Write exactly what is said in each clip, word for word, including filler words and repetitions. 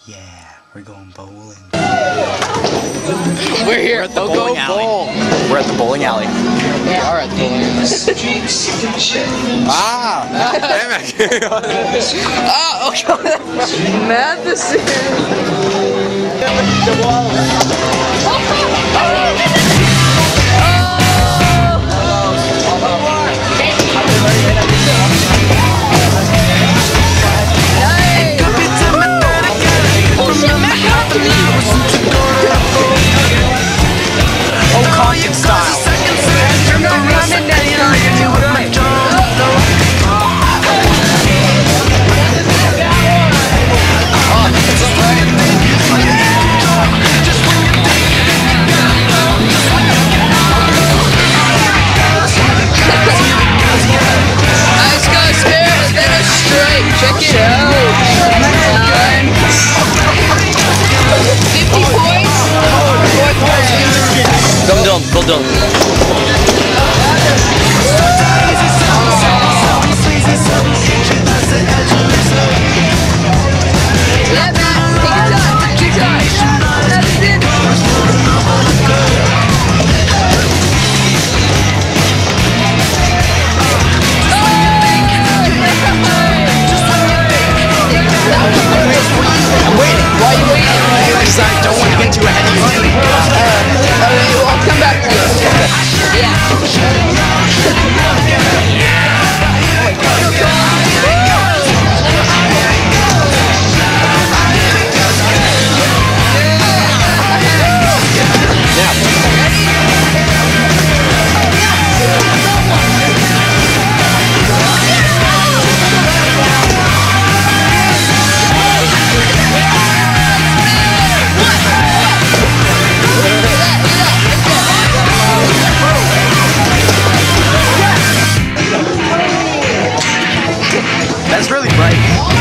Yeah, we're going bowling. We're here at the Go bowling Go alley. Bowl. We're at the bowling alley. We are at the bowling alley. Ah! Ah, okay. Matheson. Check it out. fifty points. Fourth round. Go Dylan, go Dylan. Yeah, man. Take your time. Take your time. That's it. I'm waiting. Why are you waiting? Because I don't want to get too ahead of you. Uh, uh, I'll come back to you. Yeah. That's really bright.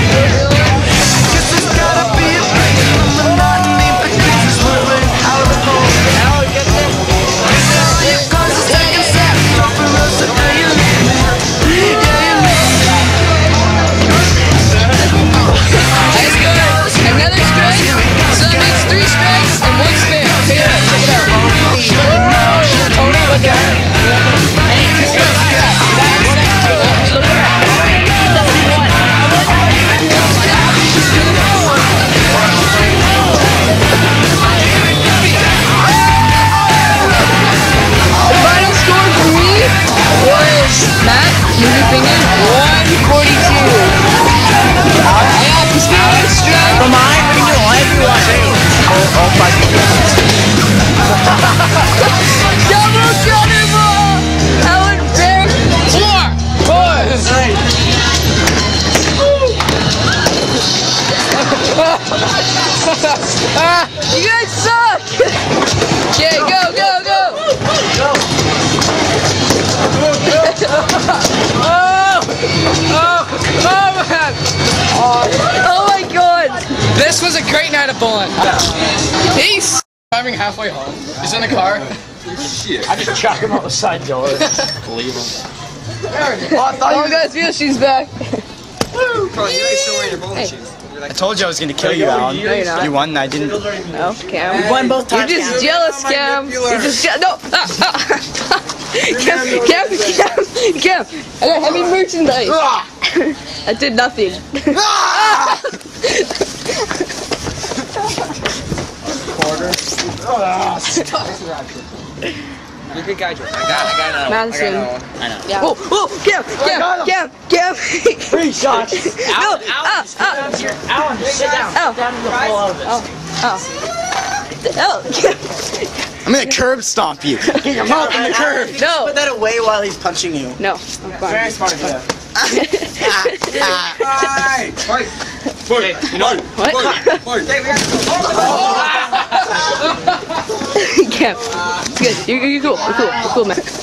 You guys suck! Okay, go, go, go! Go! oh! Oh! Oh, man! Oh my god! This was a great night of bowling. Peace! Driving halfway home. He's in the car. Shit. I just chuck him out the side door. Leave him. Oh, guys, feel she's back. Bro, you guys still wearing your bowling shoes. I told you I was gonna kill you, Alan. No, you're not. You won, and I didn't. No, Cam. You won both times. You're just jealous, Cam. You're just jealous. No! Ah, ah. Cam, Cam, Cam, Cam. I got heavy merchandise. I did nothing. You're a good guy, George. I got, I got another Madison. one. I got another one. I know. Yeah. Oh, oh, Cam, Cam, Cam, Cam. Three shots. No, Alan, ah, ah. Alan, just sit down. Oh. Sit down and pull out of this. Oh, oh. Oh, I'm gonna curb stomp you. Get your mouth in the curb. no. Put that away while he's punching you. No, I'm fine. Very smart of you. Hi! Fight! Fight! You know What? Fight! Fight! Hey, we got to go. Cam, it's good. You're, you're cool. You're cool. You're cool, man.